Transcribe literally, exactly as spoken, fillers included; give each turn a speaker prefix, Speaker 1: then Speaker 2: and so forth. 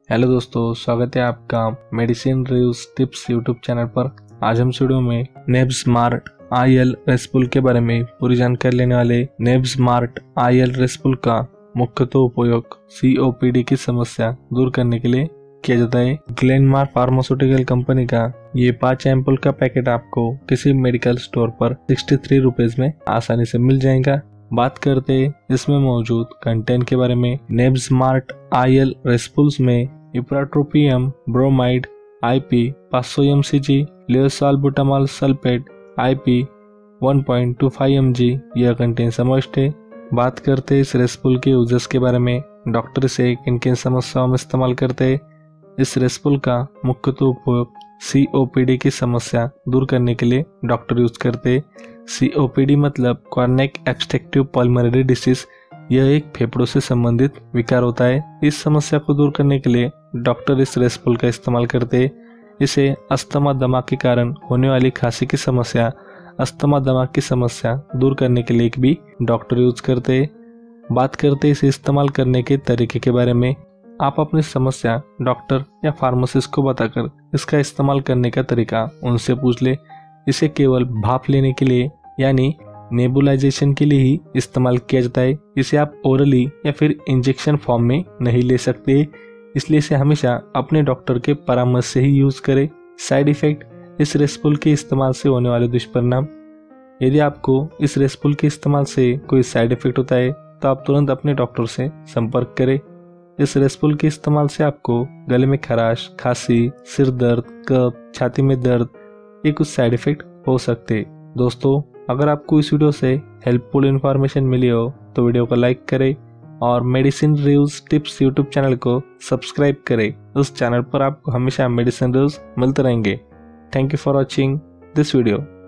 Speaker 1: Hello दोस्तों, स्वागत है आपका medicine reviews tips YouTube channel पर। आज हम वीडियो में नेबस्मार्ट आई एल रेस्पुल के बारे में पूरी जानकारी लेने वाले। नेबस्मार्ट आई एल रेस्पुल का मुख्यतः उपयोग सी ओ पी डी की समस्या दूर करने के लिए किया जाता है। ग्लेनमार्क फार्मास्यूटिकल कंपनी का ये पाँच एम्पुल का पैकेट आपको किसी मेडिकल स्टोर पर सिक्सटी थ्री रुपीज में आसानी से मिल जाएगा। बात करते इसमें मौजूद कंटेंट के बारे में। नेबस्मार्ट आई एल रेस्पुल्स में इप्राट्रोपियम ब्रोमाइड आई पी पाँच सौ M C G, levosalbutamol sulphate I P one point two five M G यह कंटेंट समाविष्ट है। बात करते इस रेस्पुल के यूजर्स के बारे में। डॉक्टर इसे किन किन समस्याओं में इस्तेमाल करते। इस रेस्पुल का मुख्यतः उपयोग सी ओ पी डी की समस्या दूर करने के लिए डॉक्टर यूज करते। सी ओ पी डी मतलब कॉर्निक ऑब्स्ट्रक्टिव पल्मोनरी डिसीज। यह एक फेफड़ों से संबंधित विकार होता है। इस समस्या को दूर करने के लिए डॉक्टर इस रेस्पुल का इस्तेमाल करते। इसे अस्थमा दमा के कारण होने वाली खांसी की समस्या, अस्थमा दमा की समस्या दूर करने के लिए भी डॉक्टर यूज करते। बात करते इसे इस्तेमाल करने के तरीके के बारे में। आप अपनी समस्या डॉक्टर या फार्मासिस्ट को बताकर इसका इस्तेमाल करने का तरीका उनसे पूछ ले। इसे केवल भाप लेने के लिए यानी नेबुलाइजेशन के लिए ही इस्तेमाल किया जाता है। इसे आप ओरली या फिर इंजेक्शन फॉर्म में नहीं ले सकते, इसलिए इसे हमेशा अपने डॉक्टर के परामर्श से ही यूज करें। साइड इफेक्ट इस रेस्पुल के इस्तेमाल से होने वाले दुष्परिणाम। यदि आपको इस रेस्पुल के इस्तेमाल से कोई साइड इफेक्ट होता है तो आप तुरंत अपने डॉक्टर से संपर्क करें। इस रेस्पुल के इस्तेमाल से आपको गले में खराश, खांसी, सिर दर्द, कफ, छाती में दर्द ये कुछ साइड इफेक्ट हो सकते। दोस्तों, अगर आपको इस वीडियो से हेल्पफुल इन्फॉर्मेशन मिली हो तो वीडियो को लाइक करें और medicine reviews tips YouTube channel को सब्सक्राइब करें। उस चैनल पर आपको हमेशा मेडिसिन रिव्यूज मिलते रहेंगे। Thank you for watching this video.